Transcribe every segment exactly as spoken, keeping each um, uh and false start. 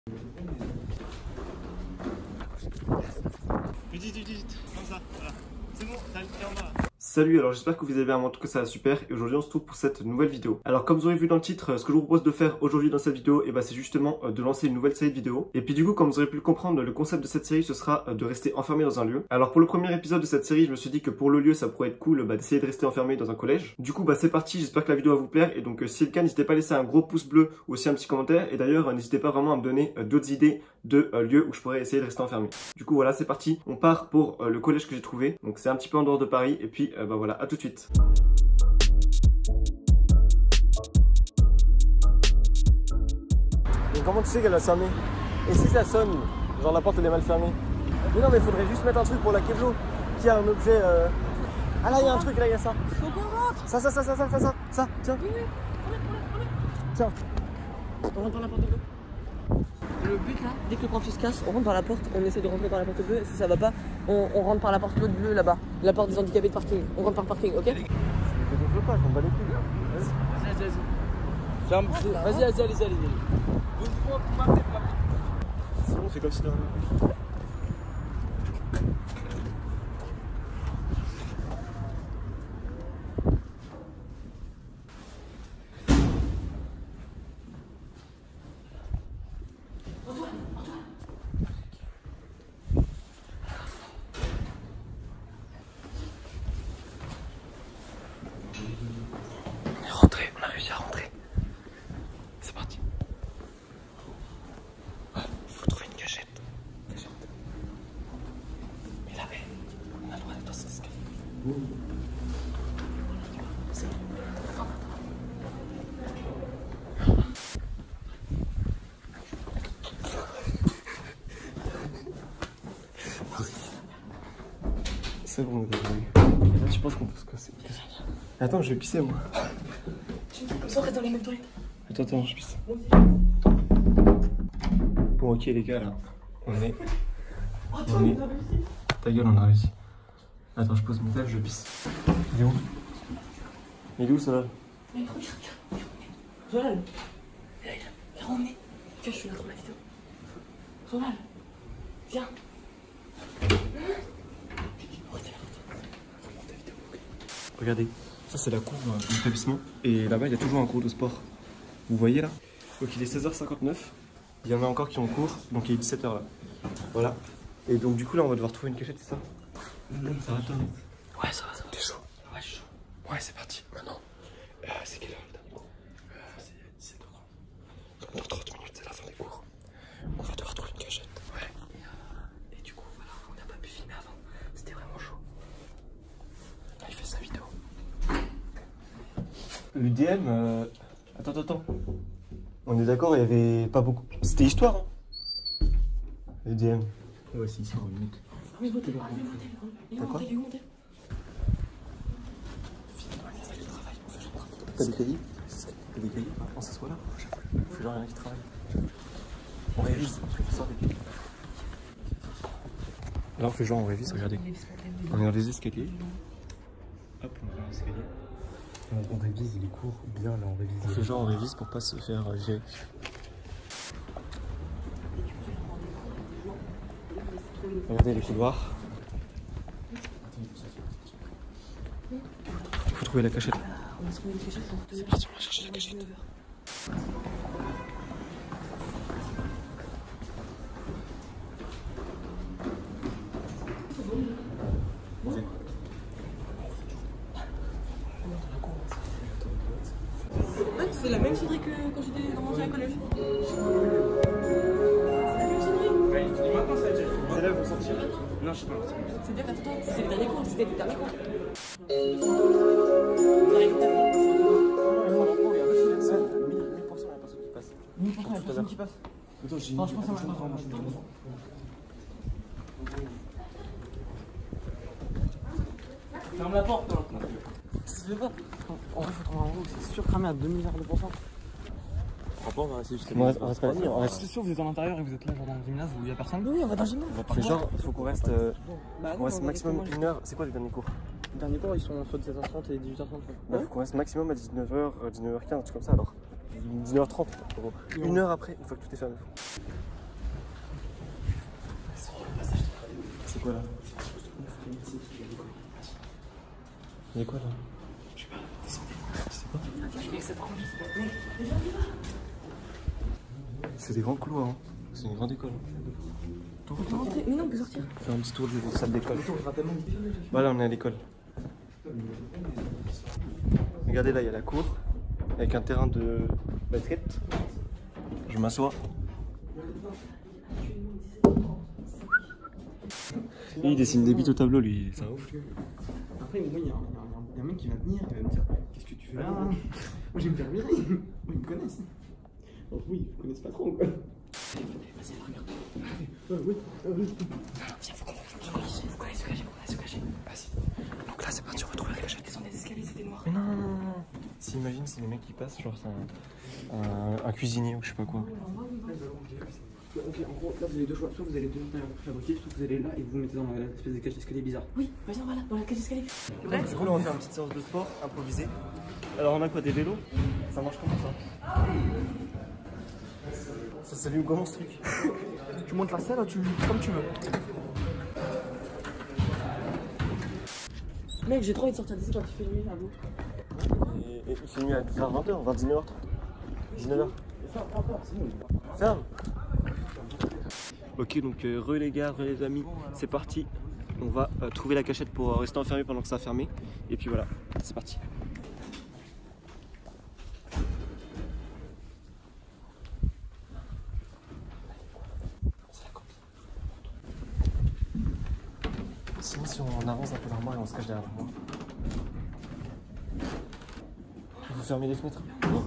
Vite, vite, vite, vite, comme ça, voilà. C'est bon, t'as le pied en bas. Salut, alors j'espère que vous allez bien, moi en tout cas ça va super et aujourd'hui on se retrouve pour cette nouvelle vidéo. Alors comme vous aurez vu dans le titre, ce que je vous propose de faire aujourd'hui dans cette vidéo, et bah, c'est justement de lancer une nouvelle série de vidéos. Et puis du coup, comme vous aurez pu le comprendre, le concept de cette série ce sera de rester enfermé dans un lieu. Alors pour le premier épisode de cette série, je me suis dit que pour le lieu ça pourrait être cool bah, d'essayer de rester enfermé dans un collège. Du coup bah c'est parti, j'espère que la vidéo va vous plaire et donc euh, si c'est le cas, n'hésitez pas à laisser un gros pouce bleu ou aussi un petit commentaire. Et d'ailleurs euh, n'hésitez pas vraiment à me donner euh, d'autres idées de euh, lieux où je pourrais essayer de rester enfermé. Du coup voilà, c'est parti, on part pour euh, le collège que j'ai trouvé. Donc c'est un petit peu en dehors de Paris et puis euh, bah voilà, à tout de suite. Mais comment tu sais qu'elle a fermé? Et si ça sonne, genre la porte elle est mal fermée? Mais non, mais il faudrait juste mettre un truc pour la Keblo qui a un objet. Euh... Ah là, il y a un truc, là, il y a ça. Faut qu'on rentre. Ça, ça, ça, ça, ça, ça, ça, ça, tiens. Oui, oui, on est, on est, on est. Tiens. On rentre par la porte bleue. Le but là, dès que le prof se casse, on rentre par la porte, on essaie de rentrer par la porte bleue. Et si ça va pas, on, on rentre par la porte bleue là-bas, la porte des handicapés de parking. On rentre par parking, ok? Je te gonfle pas, je m'en bats les couilles. Vas-y, vas-y, vas-y. Ferme. Vas-y, vas-y, allez-y, allez-y. C'est bon, on fait comme si de rien. On a réussi à rentrer. C'est parti. Ouais, faut trouver une cachette. Cachette. Mais là, hey, on a le droit d'être dans cet escalier. Mmh. C'est bon. Attends, attends. C'est bon, on est devenu. Là, tu penses qu'on peut se casser? Attends, je vais pisser moi. Comme ça, on reste dans les mêmes toilettes. Attends, attends, je pisse. Bon, ok, les gars, là, on est. Oh, on toi, est... on a réussi. Ta gueule, on a réussi. Attends, je pose mon tel, je pisse. Il est où? Il est où ça va? Mais regarde, regarde, regarde. Solal. Là, là, on est. Viens, je suis là dans la vidéo. Solal. Viens. Regardez, ça c'est la cour euh, de l'établissement. Et là-bas, il y a toujours un cours de sport. Vous voyez là? Donc il est seize heures cinquante-neuf. Il y en a encore qui ont cours, donc il est dix-sept heures là. Voilà. Et donc du coup là, on va devoir trouver une cachette, c'est ça? Ça va toi? Ouais, ça va, ça va. T'es chaud? Ouais, je suis chaud. Ouais, c'est parti. Maintenant, euh, c'est quelle heure le dernier cours? euh, C'est dix-sept heures trente. Dans trente minutes, c'est la fin des cours. On va devoir trouver une cachette. Ouais. Et, euh, et du coup, voilà, on n'a pas pu filmer avant. C'était vraiment chaud. Là, il fait sa vidéo. Le D M, euh... attends, attends, attends. On est d'accord, il y avait pas beaucoup. C'était histoire, hein? Le D M. Ouais, c'est histoire, une minute. Ah, mais votez, ah, mais votez. Il est où, il est où, T'as des cahiers? T'as des cahiers? On s'assoit là? On fait genre rien qui travaille. On révise, parce que ça avec. Là, on fait genre on révise, regardez. On est dans les escaliers. Hop, on est dans l'escalier. On, on révise les cours bien, là on révise. On fait genre on révise pour pas se faire euh, virer. Regardez les couloirs. Il faut trouver la cachette. On a trouvé une cachette. C'est parti, on va chercher la cachette. C'est la même sonnerie que quand j'étais dans mon ancien collège. C'est la même sonnerie. Ouais, dis maintenant ça a été. C'est là où vous sortir? Non, je sais pas. C'est bien, attends, c'était le dernier cours, c'était le dernier cours. mille pour cent, il y a personne qui passe. Attends, j'ai Non, je pense que ça va. Ferme la porte, non. Ça se fait pas. En vrai, faut trouver un roux, c'est sûr cramé à deux milliards de pourcents. Rapport, on va rester jusqu'à. On reste, on reste pas là, on reste. C'est sûr, vous êtes en intérieur et vous êtes là genre dans le gymnase où il y a personne. Oui, on va dans le gymnase. C'est genre, il faut qu'on reste, euh, Bah, on non, reste on va maximum rester une heure. C'est quoi les derniers cours? Les derniers cours, ils sont entre dix-sept heures trente et dix-huit heures trente. Il faut qu'on reste maximum à dix-neuf heures, dix-neuf heures quinze, un truc comme ça alors. dix-neuf heures trente, en gros. Une heure après, une fois que tout est fermé. C'est quoi là? Il y a quoi là? Je sais pas, descendez. Je sais pas. Mec, ça prend. C'est des grands couloirs, hein. C'est une grande école. On peut rentrer. Mais non, on peut sortir. Faire un petit tour de la salle d'école. Voilà, on est à l'école. Regardez là, il y a la cour avec un terrain de basket. Je m'assois. Lui, il dessine des bites au tableau, lui. C'est un ouf. Après, moi, il y, y, y a un mec qui va venir, il va me dire qu'est-ce que tu fais là? Moi, je vais me faire virer. Moi, ils me connaissent. Donc, oui, ils me connaissent pas trop, quoi. Vas-y, regarde. Ouais, oui, oui. Viens, faut qu'on se cache. Faut qu'on aille se cacher, faut qu'on aille se cacher. Vas-y. Donc là, c'est parti, on retrouve la cachette. Descends des escaliers, c'était noir. Mais non, non, non, non. Si, imagine, c'est les mecs qui passent, genre, c'est un, un, un cuisinier ou je sais pas quoi. Ok, en gros, là vous avez deux choix. Soit vous allez devenir fabriquer, soit vous allez là et vous vous mettez dans l'espèce de cage d'escalier bizarre. Oui, vas-y, on va là, dans la cage d'escalier. Ouais, du coup, là, on va faire une petite séance de sport improvisée. Alors, on a quoi? Des vélos? Ça marche comment ça? Ça s'allume comment ce truc? Tu montes la salle, tu comme tu veux. Mec, j'ai trop envie de sortir d'ici quand il fait nuit, à vous. Et, et il fait nuit à vers vingt heures, vers dix-neuf heures trente. dix-neuf heures. Ferme. Ok, donc euh, re les gars, re les amis, c'est parti. On va euh, trouver la cachette pour euh, rester enfermé pendant que ça a fermé. Et puis voilà, c'est parti. Sinon, si on avance un peu l'armoire et on se cache derrière l'armoire. Vous fermez les fenêtres. Oh.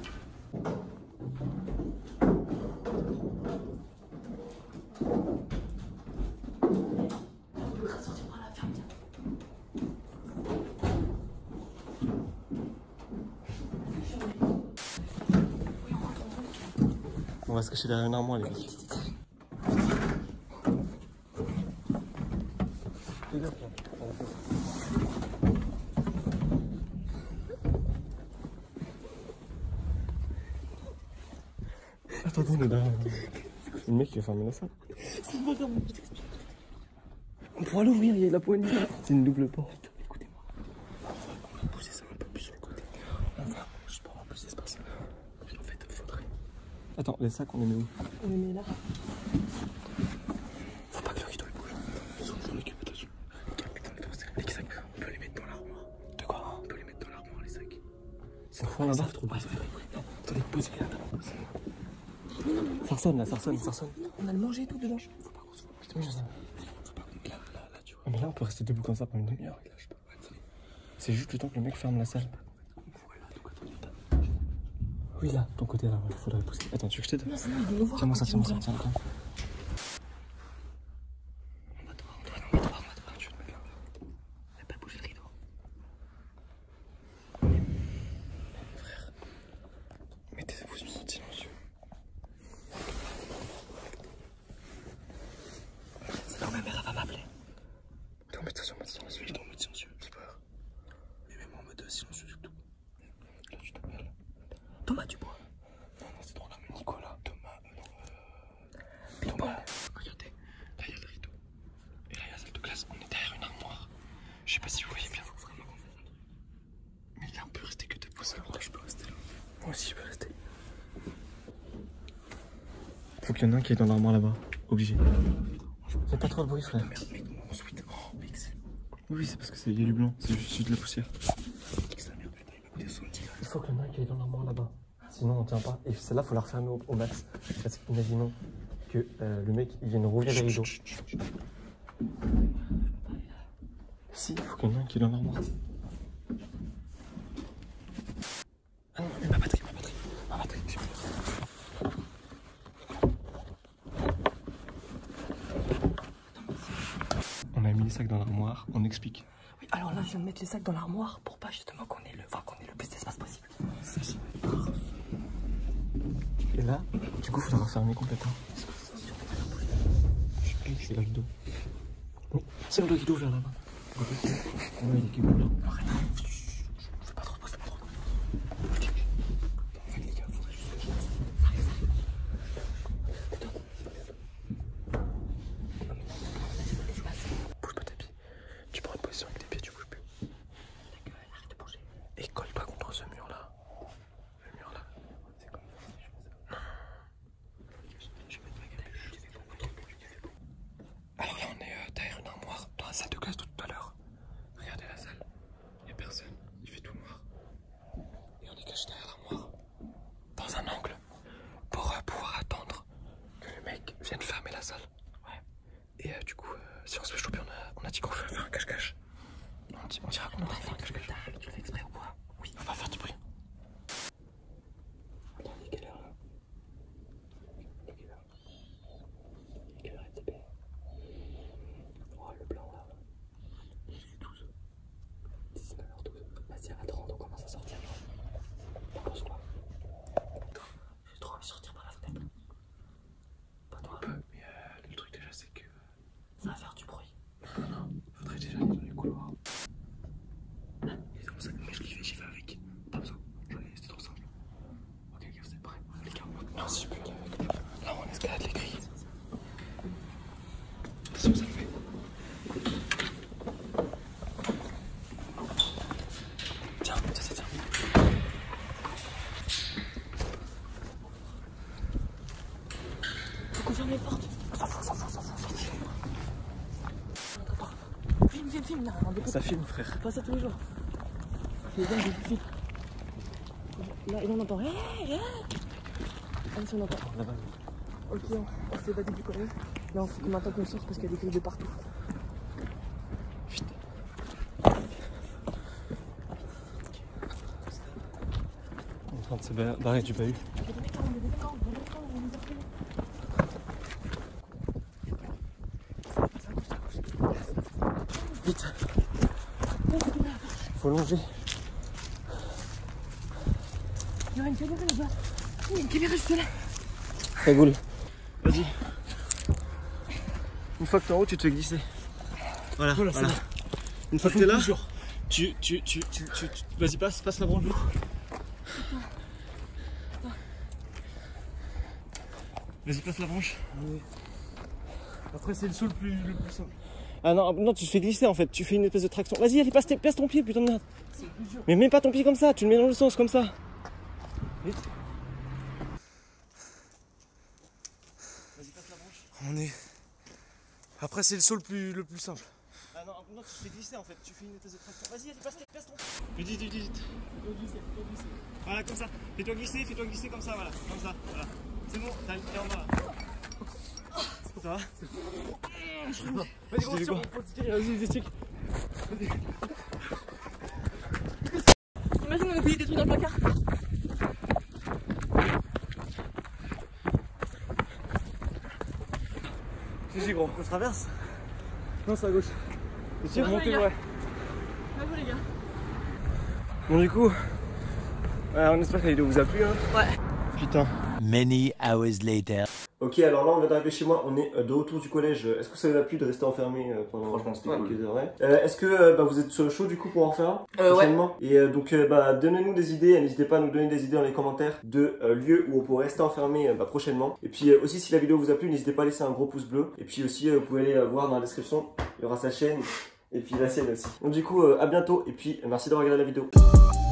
On va se cacher derrière une armoire, les mecs. Attends, on est derrière. Le mec qui a fermé la salle. C'est pas grave. On pourra l'ouvrir, il y a la poignée. C'est une double porte. Écoutez-moi. On va pousser ça un peu plus sur le côté. On va, je peux avoir plus d'espace. En fait, il faudrait. Attends, les sacs, on les met où? On les met là. Faut pas que le rideau il bouge. Ils sont sur l'équipe, attention. Les sacs, on peut les mettre dans l'armoire. De quoi? On peut les mettre dans l'armoire, les sacs. C'est au fond là-bas. Trop bas. Non, attendez, posez-les là. Ça ressonne là, ça ressonne, ça ressonne. On a le manger et tout dedans. Faut pas qu'on se voit. Putain, mais je sais. Faut pas qu'on là, là, là, tu vois. Ah, mais là, on peut rester debout comme ça pendant une demi-heure. C'est juste le temps que le mec ferme la salle. Oui, là, ton côté là, il faudrait pousser. Attends, tu veux que je t'aide? Non, c'est bon, ils vont nous voir. Tiens-moi ça, tiens-moi ça, tiens, tiens. On va devoir, on va devoir, on va devoir, on va devoir. Tu veux te mettre là? On va pas bouger le rideau. Frère, mettez-vous sur son silencieux. Alors ma mère elle va m'appeler. T'es en mode ça sur mode silencieux. Je dois en mode silencieux, j'ai peur. Mais même en mode silencieux surtout. Là, tu t'appelles Thomas Dubois. Non, non, c'est trop grave. Nicolas. Thomas, euh, non, euh... Thomas. Regardez, là il y a le rideau. Et là il y a la salle de classe. On est derrière une armoire. Je sais pas si vous voyez bien. Faut vraiment qu'on fonde. Mais là on peut rester que debout. Ça, je peux rester là. Moi aussi, je peux rester. Faut qu'il y en ait un qui est dans l'armoire là-bas. Obligé. Y'a pas trop de bruit, frère. Merde, mec, mon sweat. Oh, mec, c'est. Oui, c'est parce que c'est y a du blanc. C'est juste de la poussière. Nique sa merde, putain, il m'a coûté soixante-dix là. Il faut qu'il y en ait un qui est dans l'armoire là-bas. Sinon, on tient pas. Et celle-là, faut la refermer au, au max. Parce qu'imaginons que euh, le mec il vienne rouvrir les rideaux. Si, il faut qu'il y en ait un qui est dans l'armoire. Ah non, ma batterie, ma batterie. Ma batterie, j'ai peur. On a mis les sacs dans l'armoire, on explique. Oui, alors là, je viens de mettre les sacs dans l'armoire pour pas justement qu'on ait le, enfin, qu'on ait le plus d'espace possible. Et là, du coup, il faut la refermer complètement. Je suis le rideau. Oui, tire le rideau vers là-bas. Ouais, il est qui là. Arrête, fais pas trop de bruit, fais pas trop de bruit. Les gars, faudrait juste que je fasse. Ça arrive, ça arrive. Putain. Non mais, on a dit pas d'espace. Si on se fait choper, on a, on a dit qu'on veut faire un cache-cache. On, dit, on dira qu'on va faire un cache-cache. Tu le fais exprès ou quoi? Oui, on va faire du bruit. Attends, il est quelle heure là? Il est quelle heure? Il est quelle heure F T P? Oh le blanc là. Il est douze. dix-neuf heures douze. Vas-y, à trente, on commence à sortir. T'en penses quoi? J'ai trop envie de sortir par la fenêtre. Pas toi. On peut, mais euh, le truc déjà c'est que... Ça va faire du bruit. Non, non, faudrait déjà aller dans les couloirs. C'est comme ça, mais je l'ai fait, j'y vais avec. Pas besoin, j'en ai, c'était trop simple. Ok, les gars, vous êtes prêts? Les gars, non, si je peux avec. Là, on escalade les grilles. Attention, ça le fait. Tiens, tiens, tiens, tiens. Faut qu'on ferme les portes. On s'en fout, on s'en fout, on s'en fout. Attends, attends. Filme, filme, filme. Là, on découpe. Ça filme, frère. Pas ça tous les jours. C'est bien, je filme. Là, et là, on entend. Hé, hé. Ah, si on entend. Là-bas. Ok, on, on s'est évadé du collet. Là, on faut qu'on attend qu'on sorte parce qu'il y a des grilles de partout. Vite. On est en train de se barrer du bahut. Vite. Faut longer. Il y aura une caméra là-bas. Il y a une caméra juste là. Cagoule. Vas-y. Une fois que t'es en haut, tu te fais glisser. Voilà, voilà. voilà. Une fois que t'es là, tu, tu, tu, tu, tu, tu... vas-y, passe, passe la branche vite. Vas-y, passe la branche. Oui. Après, c'est le saut le plus, le plus simple. Ah non, non, tu te fais glisser en fait, tu fais une espèce de traction. Vas-y, allez, passe, passe ton pied, putain de merde. C'est le plus dur. Mais mets pas ton pied comme ça, tu le mets dans le sens comme ça. Vite. Vas-y, passe la branche. On est. Après, c'est le saut le plus, le plus simple. Ah non, non, tu te fais glisser en fait, tu fais une espèce de traction. Vas-y, allez, passe, passe ton pied. Vite, vite, vite, vite. Fais-toi glisser, fais-toi glisser. Voilà, comme ça. Fais-toi glisser, fais-toi glisser comme ça, voilà. Comme ça, voilà. C'est bon, t'as le pied en bas là. Ça va? Vas-y, gros, tire, vas-y, vas-y, check. Imagine on a oublié des trucs dans le placard. Si, si, gros. On traverse? Non, c'est à gauche. C'est sûr? Remontez, ouais. Bravo les gars. Bon, du coup, ouais, on espère que la vidéo vous a plu, hein. Ouais. Putain. Many hours later. Ok, alors là on vient d'arriver chez moi, on est de retour du collège. Est-ce que ça vous a plu de rester enfermé pendant Franchement, c'était quelques cool. heures, ouais. euh, Est-ce que euh, bah, vous êtes chaud du coup pour en faire un euh, prochainement? Et euh, donc euh, bah, donnez-nous des idées, n'hésitez pas à nous donner des idées dans les commentaires de euh, lieux où on pourrait rester enfermé euh, bah, prochainement. Et puis euh, aussi si la vidéo vous a plu, n'hésitez pas à laisser un gros pouce bleu. Et puis aussi euh, vous pouvez aller euh, voir dans la description, il y aura sa chaîne et puis la sienne aussi. Donc du coup euh, à bientôt et puis merci d'avoir regardé la vidéo.